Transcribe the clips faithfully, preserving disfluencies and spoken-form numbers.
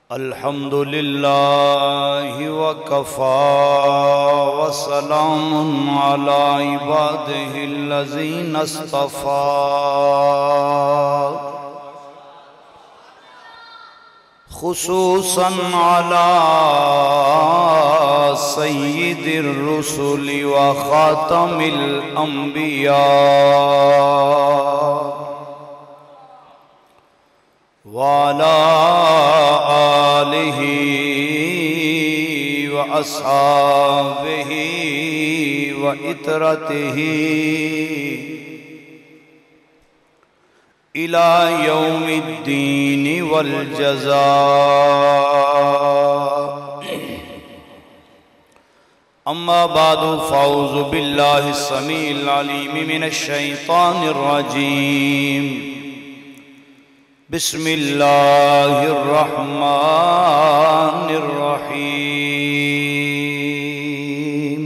अल्हम्दुलिल्लाहि वकफ़ा वसलामुन अला इबादिहिल्लज़ीना इस्तफ़ा। खुसूसन अला सय्यिदिर रुसुलि व खातमिल अंबिया वाला आलिही व अस्हाबिही व इतरतिही इला यौमिद्दीन वल जज़ा। अम्मा बादु फ़अऊज़ु बिल्लाहि समीइल अलीम मिनश शैतानिर रजीम। बिस्मिल्लाहिर रहमानिर रहीम।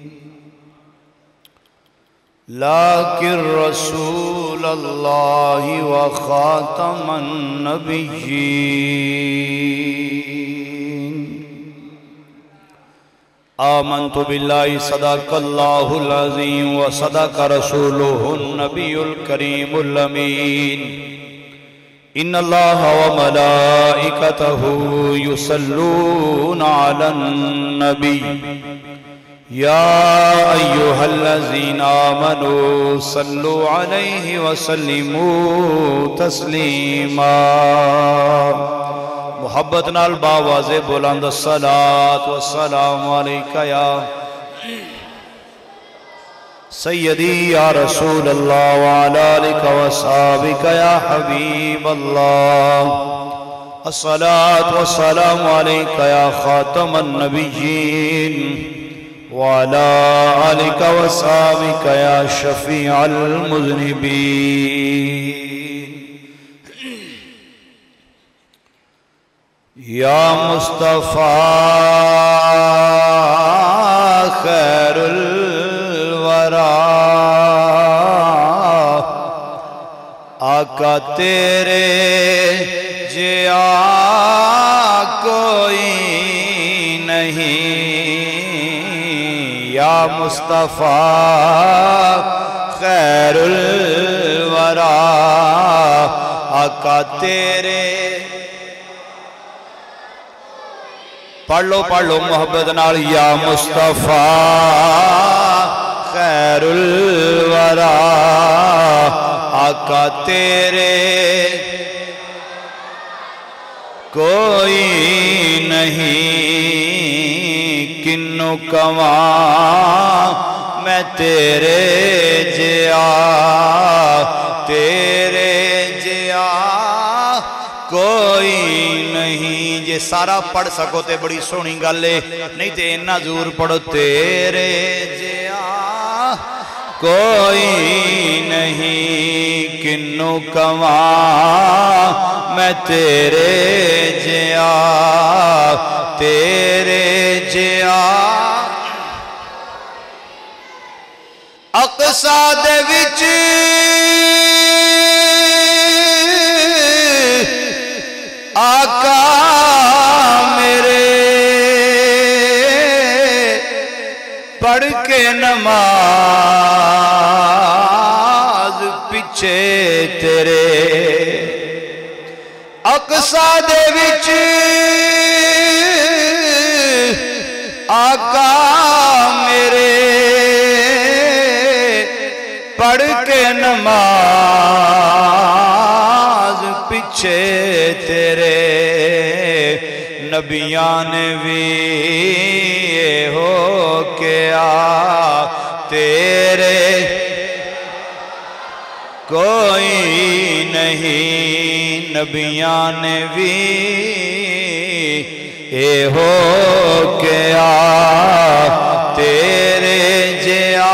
लाकिन रसूलल्लाहि व खातमन नबिय्यीन। आमन्तु बिल्लाहि सदक़ल्लाहुल अज़ीम व सदक़ रसूलुहुन नबियुल करीमुल अमीन। इन्नल्लाह व मलाइकतहु युसल्लूना अलन नबी या अय्युहल्लज़ीना आमनू सल्लु अलैहि व सल्लिमू तस्लीमा। मुहब्बत नाल बावाज़े बुलंद सलात व सलाम अलैका या सय्यदी या रसूल अल्लाह व अला आलिका व अस्हाबिका या हबीब अल्लाह। अस्सलातु वस्सलामु अलैका या खातमन नबिय्यीन व अला आलिका व अस्हाबिका या शफीअल मुज़निबीन। या मुस्तफ़ा खैरुल आका तेरे जिया कोई नहीं। या मुस्तफ़ा खैरुल वरा आका तेरे। पढ़ लो पढ़ लो मोहब्बत नाल। या मुस्तफ़ा खैरुल वरा आका तेरे कोई नहीं। किन्नू कवा मैं तेरे जिया तेरे जिया कोई नहीं। जे सारा पढ़ सको तो बड़ी सोहनी गल है, नहीं तो इन्ना जरूर पढ़ो तेरे जिया कोई नहीं। किन्नू कवा मैं तेरे जिया तेरे जिया। अक़सा दे विच आका मेरे पढ़ के नमाज पिछे तेरे। अक़सा दे विच आका मेरे पढ़ के नमाज पिछे तेरे। नबियां ने भी हो के आ तेरे कोई नहीं। नबियां ने भी ए हो के आ तेरे जिया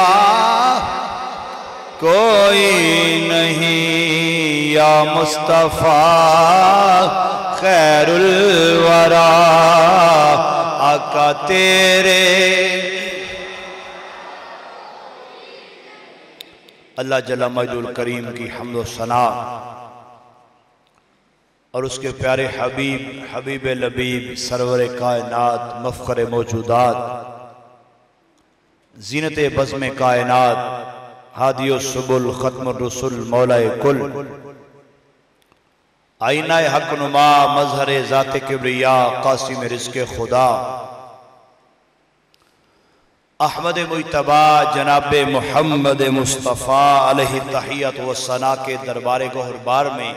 कोई नहीं। या मुस्तफ़ा खैरुल वरा आका तेरे। अल्लाह जल्ल मजदुल करीम की हम्द व सना और उसके प्यारे हबीब हबीब लबीब सरवर कायनात मफ़ख़र मौजूदात ज़ीनत बज़्म कायनात हादियो सुबुल ख़त्म रसूल मौलाए कुल आईना हक नुमा मज़हर ज़ात किब्रिया क़ासिम रिज़्क़ खुदा अहमद मुज्तबा जनाब मुहम्मद मुस्तफ़ा अलैहि तहियत व सना के दरबार गौहरबार में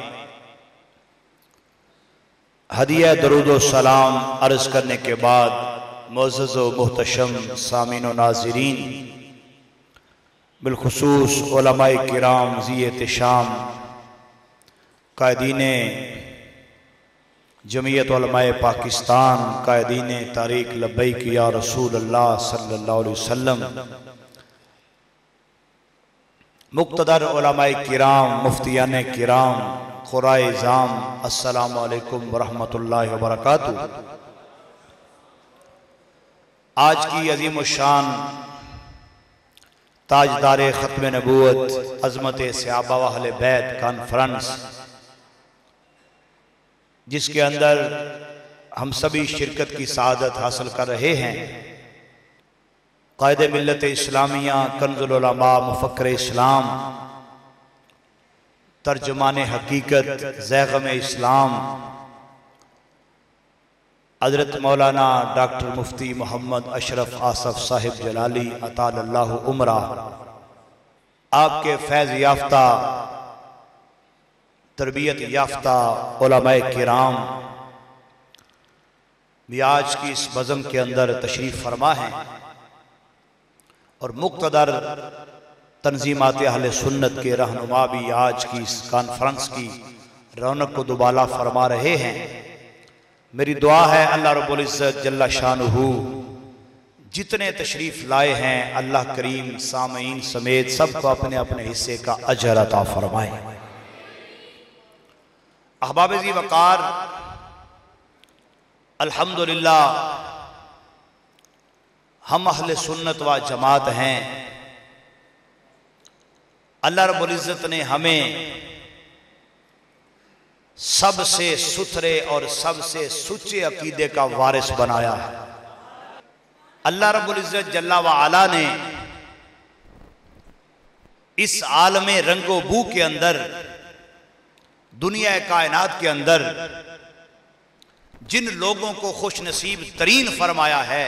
हदिया दरूद व सलाम अर्ज़ करने के बाद मुअज़्ज़ज़ व मुहतशम सामीन व नाज़रीन बिलखुसूस उलमाए किराम ज़ी एहतिशाम कायदीन जमीयत उलमाए पाकिस्तान कायदीन तारीक लब्बैक या रसूल अल्लाह सल्लल्लाहु अलैहि वसल्लम मुक़्तदर उलमाए किराम मुफ्तियान किराम क़ुराए ज़ाम अस्सलामु अलैकुम व रहमतुल्लाहि व बरकातुहू। आज की अज़ीम शान ताजदार ख़त्म नबूवत अज़मत सहाबा व अहले बैत कॉन्फ्रेंस जिसके अंदर हम सभी शिरकत की सआदत हासिल कर रहे हैं, कायदे मिल्लत इस्लामिया कंज़ुल उलमा मुफ़क्किर इस्लाम तर्जुमान हकीकत ज़ैग़म इस्लाम हज़रत मौलाना डॉक्टर मुफ्ती मोहम्मद अशरफ आसफ साहिब जलाली अतालल्लाहु उमरा आपके फैज़ याफ्ता तरबियत याफ्ता उलमाए किराम भी आज की इस बज़म के अंदर तशरीफ़ फरमा है और मुक़्तदर तंजीमात अहले सुन्नत के रहनुमा भी आज की इस कॉन्फ्रेंस की रौनक को दुबाला फरमा रहे हैं। मेरी दुआ है अल्लाह रब्बुल इज़्ज़त जल्ला शानुहु जितने तशरीफ़ लाए हैं अल्लाह करीम सामईन समेत सबको अपने अपने हिस्से का अजर अता फरमाए। अहबाब ज़ी वक़ार अल्हम्दुलिल्लाह हम अहले सुन्नत व जमात हैं। अल्लाह रब्बुल इज़्ज़त ने हमें सबसे सुथरे और सबसे सुच्चे अकीदे का वारिस बनाया है। अल्लाह रब्बुल इज़्ज़त जल्ला व अला ने इस आलमे रंगो बू के अंदर दुनिया कायनात के अंदर जिन लोगों को खुश नसीब तरीन फरमाया है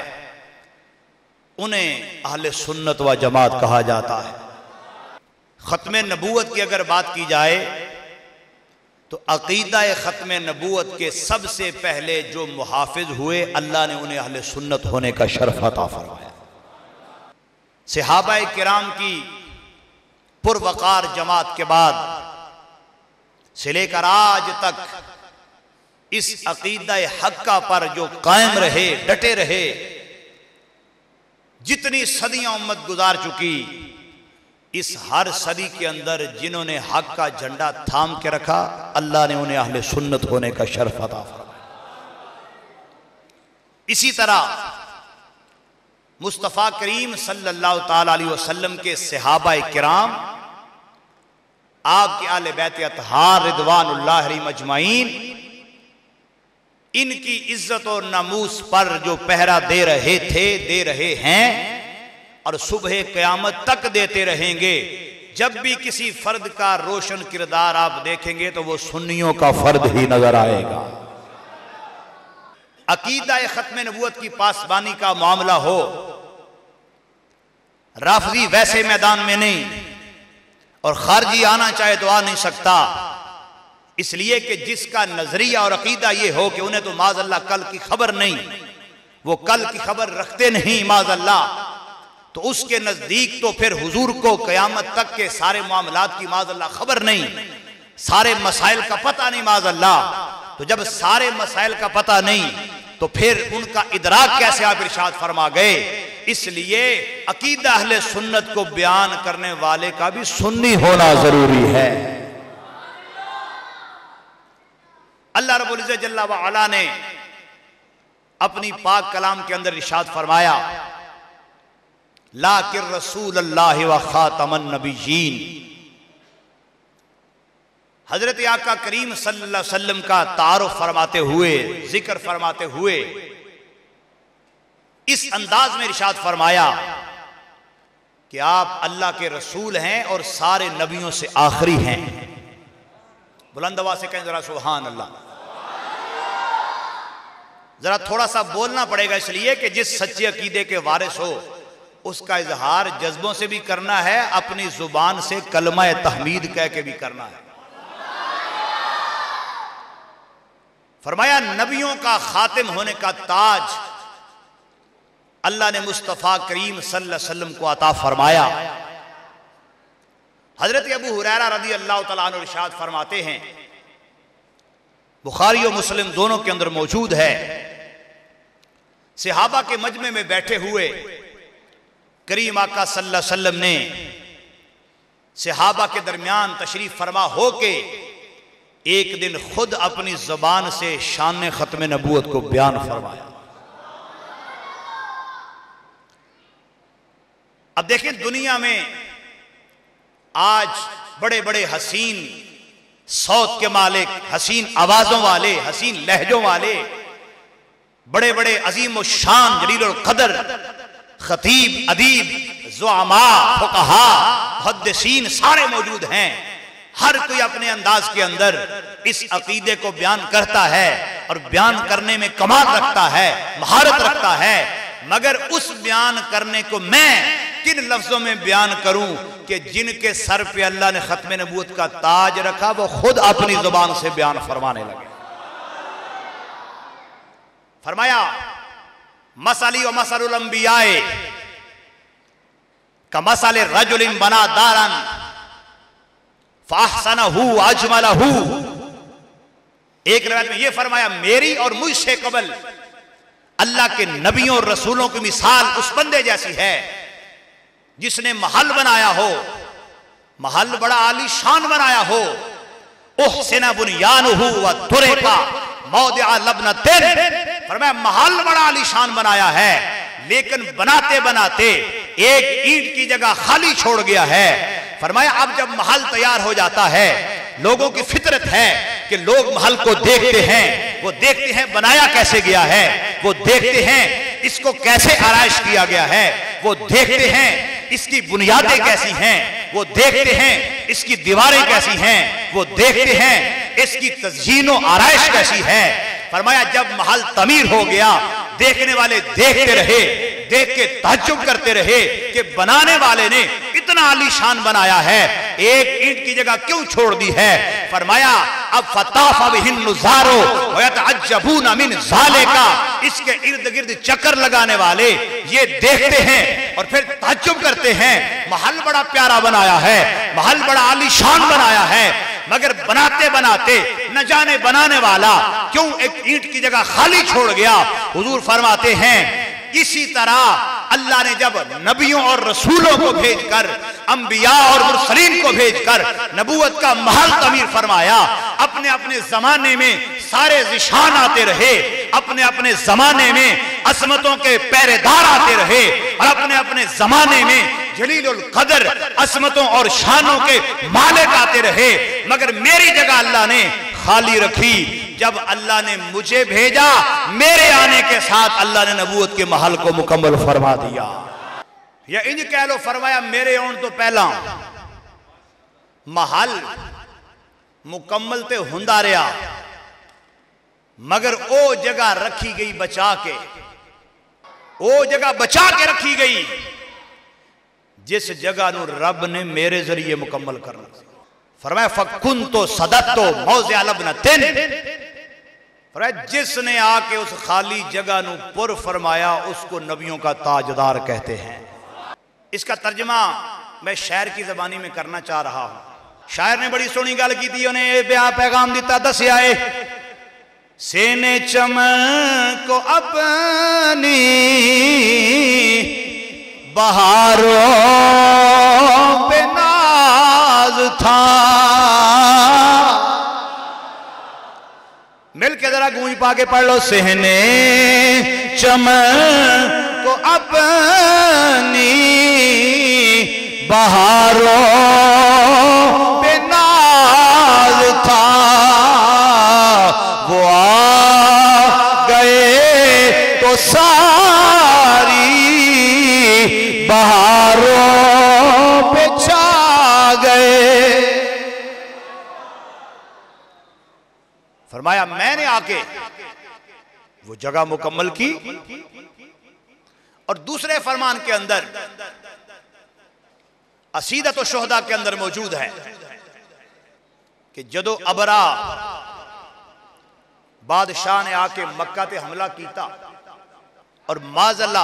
उन्हें अहले सुन्नत व जमात कहा जाता है। ख़त्म नबूवत की अगर बात की जाए तो अकीदा ख़त्म नबूवत के सबसे पहले जो मुहाफिज हुए अल्लाह ने उन्हें अहले सुन्नत होने का शर्फ अता फरमाया। सहाबाए किराम की पुरवकार जमात के बाद से लेकर आज तक इस अकीदा हक्का पर जो कायम रहे डटे रहे, जितनी सदियां उम्मत गुजार चुकी, इस हर सदी के अंदर जिन्होंने हक का झंडा थाम के रखा अल्लाह ने उन्हें अहले सुन्नत होने का शर्फ अता फरमाया। इसी तरह मुस्तफ़ा करीम सल्लल्लाहु ताला अलैहि वसल्लम के सहाबाए किराम आपके आले बैत अतहार रिदवानुल्लाह अलैहिम अजमाइन इनकी इज्जत और नमूस पर जो पहरा दे रहे थे दे रहे हैं और सुबह क़यामत तक देते रहेंगे। जब भी किसी फर्द का रोशन किरदार आप देखेंगे तो वो सुन्नियों का फर्द ही नजर आएगा। अकीदा ख़त्म नबूवत की पासबानी का मामला हो, राफ़ज़ी वैसे मैदान में नहीं और खारजी आना चाहे तो आ नहीं सकता, इसलिए कि जिसका नजरिया और अकीदा ये हो कि उन्हें तो माज़अल्लाह कल की खबर नहीं, वो कल की खबर रखते नहीं माज़अल्लाह, तो उसके नजदीक तो फिर हुजूर को क़यामत तक के सारे मामलात की माज़अल्लाह खबर नहीं, सारे मसाइल का पता नहीं माज़अल्लाह। तो जब सारे मसाइल का पता नहीं तो फिर उनका इदराक कैसे आप इरशाद फरमा गए। इसलिए अकीदा अहले सुन्नत को बयान करने वाले का भी सुन्नी होना जरूरी है। अल्लाह रब्बुल इज़्ज़त जल्ला व अला ने अपनी पाक कलाम के अंदर इरशाद फरमाया, लाकिन रसूल अल्लाह व खातमन नबिय्यीन, हजरत आका करीम सल्लल्लाहु अलैहि वसल्लम का तारुफ फरमाते हुए, जिक्र फरमाते हुए इस अंदाज में इरशाद फरमाया कि आप अल्लाह के रसूल हैं और सारे नबियों से आखिरी हैं। बुलंद आवाज से कहें जरा सुभान अल्लाह। जरा थोड़ा सा बोलना पड़ेगा, इसलिए कि जिस सच्चे अकीदे के वारिस हो उसका इजहार जज्बों से भी करना है, अपनी जुबान से कलमा तहमीद कह के भी करना है। फरमाया नबियों का खातिम होने का ताज अल्लाह ने मुस्तफ़ा करीम सल्लल्लाहु अलैहि वसल्लम को अता फरमाया। हजरत अबू हुरैरा रज़ी अल्लाह तआला अन्हु इरशाद फरमाते हैं, बुखारी और मुस्लिम दोनों के अंदर मौजूद है, सहाबा के मजमे में बैठे हुए करीम आका सल्लल्लाहु अलैहि वसल्लम ने सहाबा के दरमियान तशरीफ फरमा हो के एक दिन खुद अपनी जबान से शान खत्म नबूवत को बयान फरमाया। अब देखें दुनिया में आज बड़े बड़े हसीन सौत के मालिक, हसीन आवाजों वाले, हसीन लहजों वाले, बड़े बड़े अजीम शान जलील कदर खतीब, अदीब, ज़ुआमा, फुक़हा, मुहद्दिसीन सारे मौजूद हैं। हर कोई अपने अंदाज के अंदर इस अकीदे को बयान करता है और बयान करने में कमाल रखता है, महारत रखता है। मगर उस बयान करने को मैं किन लफ्जों में बयान करूं कि जिनके सर पे अल्लाह ने खत्म नबूवत का ताज रखा वो खुद अपनी जुबान से बयान फरमाने लगे। फरमाया मसली व मसलुल अंबियाए का मसल रजुलिन बना दारन फाहसनहु अजमलहु। एक रिवायत में यह फरमाया मेरी और मुझसे कबल अल्लाह के नबियों और रसूलों की मिसाल उस बंदे जैसी है जिसने महल बनाया हो, महल बड़ा आलीशान बनाया हो, उहसिना बुनियानुहु व तुरिका मौदिअ लबनतिन। फरमाया महल बड़ा आलीशान बनाया है, लेकिन बनाते बनाते एक ईंट की जगह खाली छोड़ गया है। फरमाया अब जब महल तैयार हो जाता है, लोगों की फितरत है कि लोग महल को देखते हैं, वो देखते हैं बनाया कैसे गया है, वो देखते हैं इसको कैसे आराइश किया गया है, वो देखते हैं इसकी बुनियादें कैसी हैं, वो देखते हैं इसकी दीवारें कैसी हैं, वो देखते हैं इसकी तज़यीन व आराइश कैसी है। फरमाया जब महल तमीर हो गया, देखने वाले देखते रहे, देख के ताज्जुब करते रहे कि बनाने वाले ने इतना आलीशान बनाया है, एक ईंट की जगह क्यों छोड़ दी है। फरमाया अब फताफ बिहिन नुज़ारो व यतअज्जबून मिन ज़ालिका, इसके इर्द गिर्द चक्कर लगाने वाले ये देखते हैं और फिर ताज्जुब करते हैं, महल बड़ा प्यारा बनाया है, महल बड़ा आलीशान बनाया है, मगर बनाते बनाते न जाने बनाने वाला क्यों एक ईंट की जगह खाली छोड़ गया। हुजूर फरमाते हैं इसी तरह अल्लाह ने जब नबियों और रसूलों को भेजकर, अंबिया और मुरसलीन को भेजकर नबूवत का महल तमीर फरमाया, अपने अपने जमाने में सारे जिशान आते रहे, अपने अपने जमाने में असमतों के पहरेदार आते रहे और अपने अपने जमाने में जलीलुल कदर असमतों और शानों के मालिक आते रहे, मगर मेरी जगह अल्लाह ने खाली रखी। जब अल्लाह ने मुझे भेजा, मेरे आने के साथ अल्लाह ने नबूवत के महल को मुकम्मल फरमा दिया। या इंज कह लो, फरमाया मेरे आने तो पहला महल मुकम्मल ते हुंदा रहा, मगर ओ जगह रखी गई बचा के, ओ जगह बचा के रखी गई जिस जगह नु रब ने मेरे जरिए मुकम्मल करना। फरमाया फकुन तो सदत तो मौज़िअ लबनतिन। फरमाया जिसने आके उस खाली जगह नु पुर फरमाया उसको नबियों का ताजदार कहते हैं। इसका तर्जमा मैं शायर की जबानी में करना चाह रहा हूं। शायर ने बड़ी सोहनी गल की थी, उन्हें ब्याह पैगाम दिता, दसिया है सेने चमन को अपनी बहारों पे नाज था। मिलके जरा गूंज पा के पढ़ लो, सहने चमन को अपनी बहारों पे नाज था वो आ गए तो सारी बहारों पे छा गए। फरमाया मैंने आके वो जगह मुकम्मल की। और दूसरे फरमान के अंदर असीदत शुहदा के अंदर मौजूद है कि जदों अबरा बादशाह ने आके मक्का ते हमला किया और माज़अल्ला,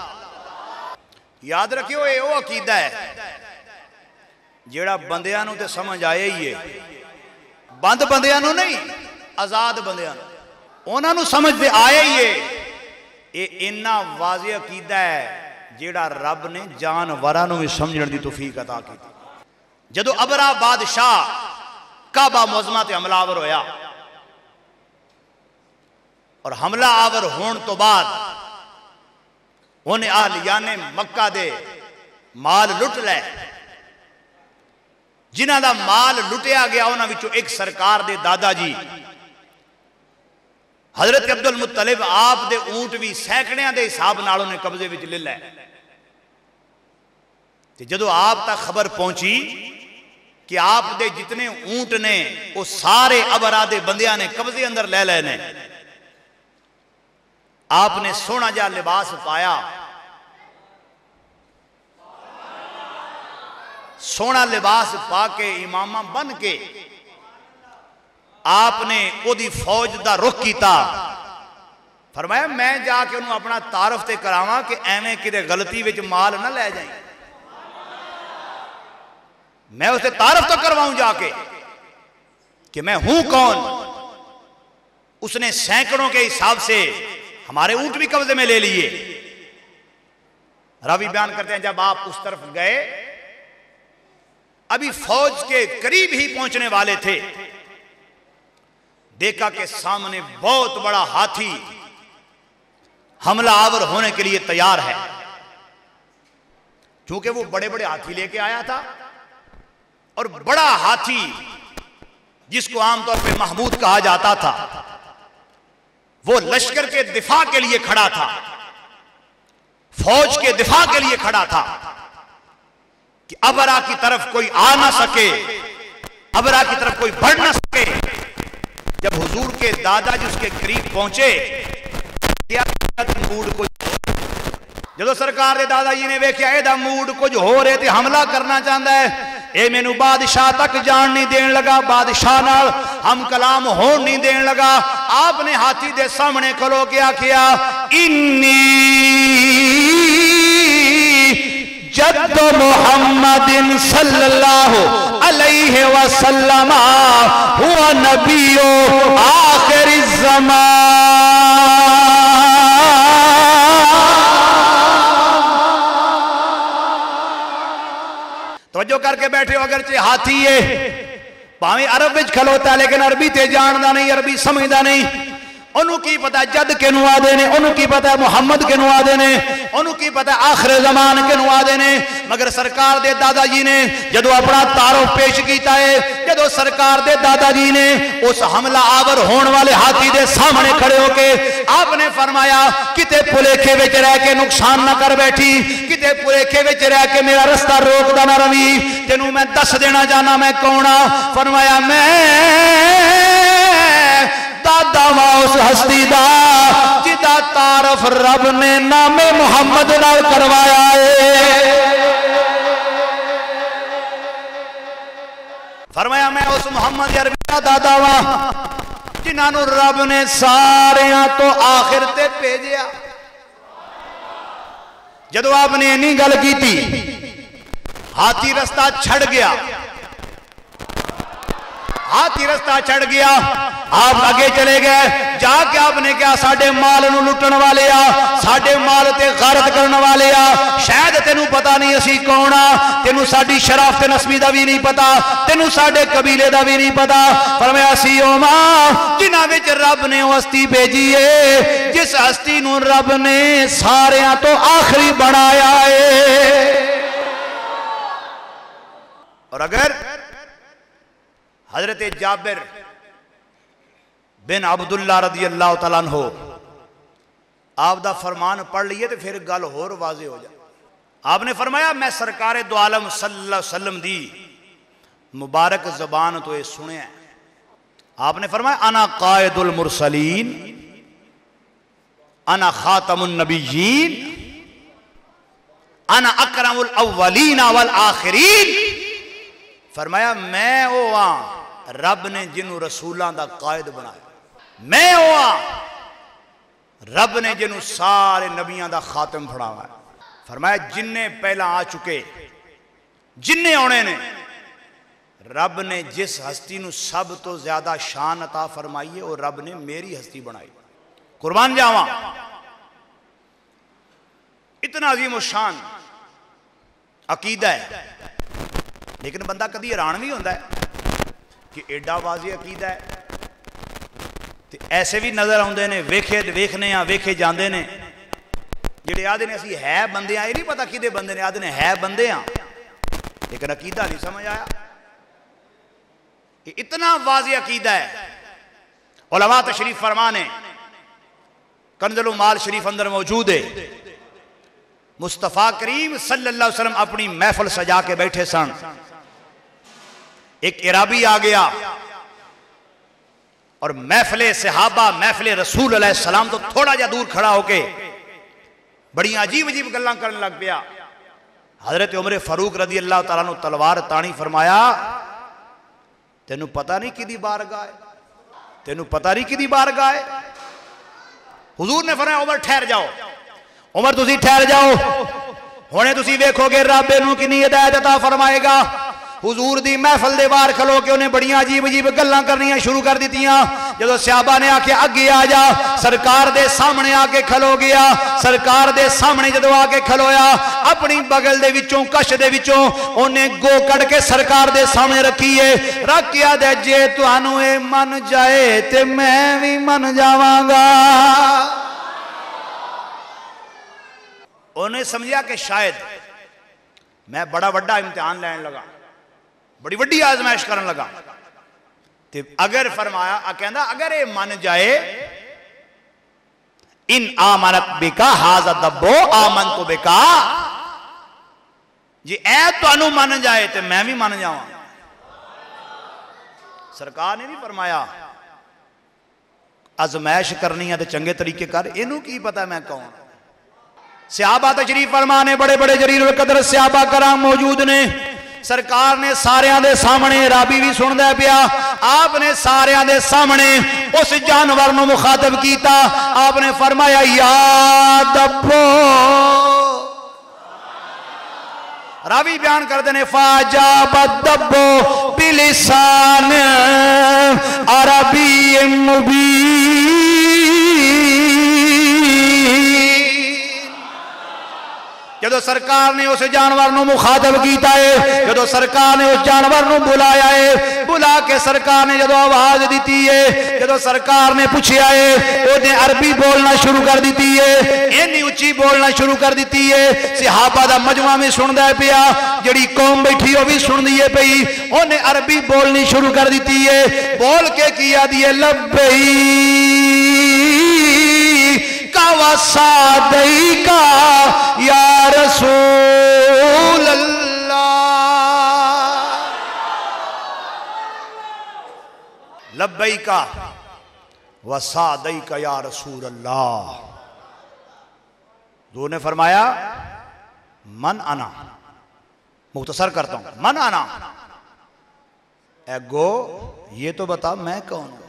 याद रखियो ये वो अकीदा है जेड़ा बंदियां नूं ते समझ आया ही है, बंद बंदियां नूं नहीं, आजाद बंदियां नूं उन्हां नूं समझ ते आया ही है। ये इन्ना वाज़े अकीदा है जेड़ा रब ने जानवरां नूं भी समझण दी तौफीक अता की। जदों अबरा बादशाह काबा मुअज़्ज़मा ते हमलावर होया और हमला आवर होने तो बाद उन्हें आहलियाने मक्का दे माल लुट लै। जिन्हां दा माल लुटिया गया उन्हां विचों एक सरकार दे दादा जी हजरत अब्दुल मुत्तलिब आप दे ऊंट भी सैकड़ियां दे हिसाब नाल उन्हें कब्जे विच ले लै। ते जदों आप तक खबर पहुंची कि आप दे जितने ऊंट ने वो सारे अबरा दे बंदियां ने कब्जे अंदर ले लेने, आपने सोना जा लिबास पाया, सोना लिबास पाके इमामा बन के आपने ओदी फौज दा रुख किया। फरमाया मैं जाके उन्होंने अपना तारफ ते करावां कि एवें किते गलती विच माल ना ले जाए, मैं उसे तारफ तो करवाऊं जाके कि मैं हूं कौन। उसने सैकड़ों के हिसाब से हमारे ऊंट भी कब्जे में ले लिए। रावी बयान करते हैं जब आप उस तरफ गए, अभी फौज के करीब ही पहुंचने वाले थे, देखा कि सामने बहुत बड़ा हाथी हमला आवर होने के लिए तैयार है। क्योंकि वो बड़े बड़े हाथी लेके आया था और बड़ा हाथी जिसको आमतौर पे महमूद कहा जाता था, वो लश्कर के दिफा के लिए खड़ा था, फौज के दिफा के लिए खड़ा था कि अबरा की तरफ कोई आ ना सके, अबरा की तरफ कोई बढ़ ना सके। जब हुजूर के दादाजी उसके करीब पहुंचे, क्या मूड को जो सरकार के दादाजी ने वेख्या एदा मूड कुछ हो रहे थे, हमला करना चाहता है, ये मैनू बादशाह तक जान नहीं देन लगा, बादशाह नाल हम कलाम होन नहीं देन लगा। आपने हाथी दे सामने खलो के आखिया इन्नी जद्दो मुहम्मदिन सल्लल्लाहु अलैहि वसल्लम हुआ नबियो आखिरी ज़मान। तवज्जो करके बैठे हो, अगरचे हाथी है भावें अरब विच खलोता लेकिन अरबी ते जानदा नहीं, अरबी समझदा नहीं। ओनू की पता जद किनू आदे ने, ओनू की पता मुहम्मद किनू आदे ने, ओनू की पता आखिर जमान किनू आदे ने। मगर सरकार दे दादाजी ने जदों अपना तारुफ पेश किया है, जदों सरकार दे दादाजी ने उस हमला आवर होने वाले हाथी दे सामने खड़े होके आपने फरमाया किते भुलेखे विच रह के नुकसान ना कर बैठी, किते भुलेखे विच रह के मेरा रास्ता रोकदा ना रवी, तेनू मैं दस देना चाहना मैं कौन आ। फरमाया मैं दादा वा उस हस्ती दा जिदा तारफ रब ने नामे मुहम्मद नाल करवाया है। फरमाया मैं उस मुहम्मद अरबी दा दादा वा जिन्होंने रब ने सारे तो आखिर ते भेजा। जदों आपने इन्नी गल की थी, हाथी रास्ता छड़ गया, हाथी रास्ता चढ़ गया, आप आगे चले गए। जाके आपने क्या साडे माल नू लुटन वाले आ, साडे माल ते गारत करने वाले आ, शायद तेनू पता नहीं असी कौन आ, तेनू साडी शराफत नस्बी दा भी नहीं पता, तेनू साडे कबीले दा भी नहीं पता। फरमाया असी ओ मां जिन्हां विच रब ने हस्ती भेजी है, जिस हस्ती नू रब ने सारियां तो आखिरी बनाया है। और अगर हजरत जाबिर बिन अब्दुल्ला रदी अल्लाह तआला अन्हु आप दा फरमान पढ़ लिए तो फिर गल होर वाजे हो जाए। आपने फरमाया मैं सरकार दो आलम सल्लल्लाहु अलैहि वसल्लम दी मुबारक जबान तो ये सुने। आपने फरमाया अना कायदुल मुरसलीन अना खातमुन नबिय्यीन अना अकरमुल अव्वलीन वल आखिरीन। फरमाया मैं वो हाँ रब ने जिन्हों रसूलों का कायद बनाया, मैं वो हाँ रब ने जिन्हों सारे नबियों का खातम फड़ावा। फरमाया जिन्ने पहला आ चुके जिन्ने आने ने रब ने जिस हस्ती नू सब तो ज्यादा शान अता फरमाई है और रब ने मेरी हस्ती बनाई। कुर्बान जावा, इतना अजीम शान अकीदा है। लेकिन बंदा कभी हैरान भी होता है कि एडा वाजी अकीदा है ते ऐसे भी नजर आते हैं, वेखे वेखने आ वेखे जाते हैं जेडे आदे ने असी है बंदे आ, ये नहीं पता कि बंदे ने आदे ने है बंदे आ, लेकिन अकीदा नहीं समझ आया। ये इतना वाजी अकीदा है। उलमा तशरीफ फरमाने कंज़ुल माल शरीफ अंदर मौजूद है। मुस्तफ़ा करीम सल्लल्लाहु अलैहि वसल्लम अपनी महफिल सजा के बैठे सन। एक इराबी आ गया और महफिले सहाबा महफिले रसूल अलैहि सलाम तो थोड़ा जा दूर खड़ा होके बड़ी अजीब अजीब गल्लां करने लग गया। हजरत उमर फारूक रदी अल्लाह तआला अन्हु तलवार तानी फरमाया तेनू पता नहीं किदी बारगाह है, तेनू पता नहीं किदी बारगाह है। हुजूर ने फरमाया उमर ठहर जाओ, उमर तुसी ठहर जाओ, हुणे तुसी वेखोगे रब नूं किन्नी हिदायत अता फरमाएगा। हुजूर दी महफिल दे बाहर खलो के उन्हें बड़ियां अजीब अजीब गल्लां करनियां शुरू कर दित्तियां। जदों सहाबा ने आके अगे आ जा, सरकार दे सामने आके खलो गया। सरकार दे सामने जदों आके खलोया अपनी बगल दे विचों कश दे विचों उन्हें गो कड़ के सरकार दे सामने रखी है। रख के आदे जे तुहानू ए मन जाए ते मैं भी मन जावांगा। उन्हें समझा कि शायद मैं बड़ा वड्डा इम्तिहान लैन लगा, बड़ी वड्डी आजमाइश करन लगा। ते अगर फरमाया कहंदा अगर ये मन जाए इन आमनत बिका हाजा दब्बो आमन तो बिका, जी ऐ तुहानू मन जाए तो मैं भी मन जावां। सरकार ने नहीं फरमाया आजमाइश करनी है तो चंगे तरीके कर, इनू की पता मैं कौन। सहाबा तशरीफ फरमाने बड़े बड़े जलील कदर सहाबा कराम मौजूद ने। सरकार ने सारियां दे सामने राबी भी सुनदा पिया, आपने सारियां दे सामने उस जानवर नूं मुखातब कीता। आपने फरमाया या दब्बो, रावी बयान करते ने फाजाब दब्बो बिलिसान अरबी मुबीन। जदों सरकार ने उस जानवर नूं मुखातब कीता है, जदों सरकार ने उस जानवर नूं बुलाया है, बुला के सरकार ने जदों आवाज दी है, जदों सरकार ने पूछा है उन्हें अरबी बोलना शुरू कर दी है, इन्नी उच्ची बोलना शुरू कर दी है। सहाबा दा मजमा भी सुनदा पिया, जिहड़ी कौम बैठी वो भी सुनदी है पई, उन्हें अरबी बोलनी शुरू कर दी है। बोल के किया दिए लब्बई वसादई का या रसूल अल्लाह, लब्बई का वसादई का या रसूल अल्लाह। दो ने फरमाया मन आना, मुख्तसर करता हूं, मन आना एगो ये तो बता मैं कौन हूं।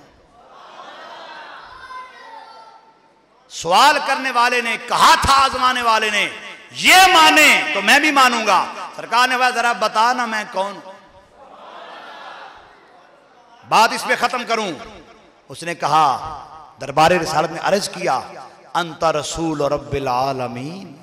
सवाल करने वाले ने कहा था, आजमाने वाले ने ये माने तो मैं भी मानूंगा। सरकार ने कहा जरा बता ना मैं कौन हूं, बात इस पे खत्म करूं। उसने कहा दरबार रिसालत ने अर्ज किया अंता रसूल रब्बिल आलमीन।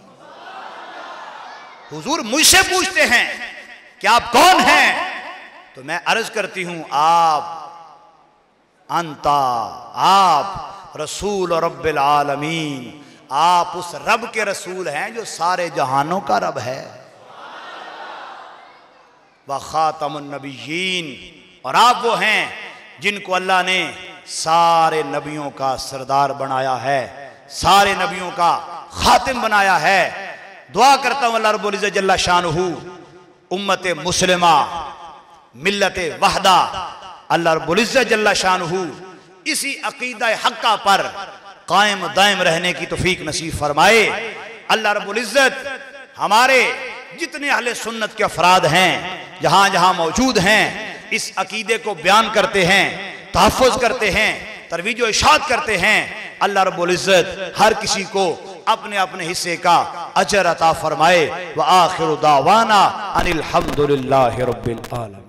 हुजूर मुझसे पूछते हैं कि आप कौन हैं, तो मैं अर्ज करती हूं आप अंता, आप रसूल रब्बिल आलमीन, आप उस रब के रसूल हैं जो सारे जहानों का रब है। व खातमुन नबिय्यीन, और आप वो हैं जिनको अल्लाह ने सारे नबियों का सरदार बनाया है, सारे नबियों का खातिम बनाया है। दुआ करता हूं अल्लाह रब्बुल इज्जत जल्ला शानुहु उम्मत मुस्लिमा मिल्लत वहदा, अल्लाह रब्बुल इज्जत जल्ला शानुहु इसी अकीदा हक्का पर कायम दायम रहने की तौफीक नसीब फरमाए। अल्लाह रब्बुल इज्जत हमारे जितने अहले सुन्नत के अफराद हैं जहां जहां मौजूद हैं, इस अकीदे को बयान करते हैं, तहफ़्फ़ुज़ करते हैं, तरवीज व इरशाद करते हैं। अल्लाह रब्बुल इज्जत हर किसी को अपने अपने हिस्से का अजर अता फरमाए। व आखिरु दावाना अनिल हम्दुलिल्लाहि रब्बिल आलमीन।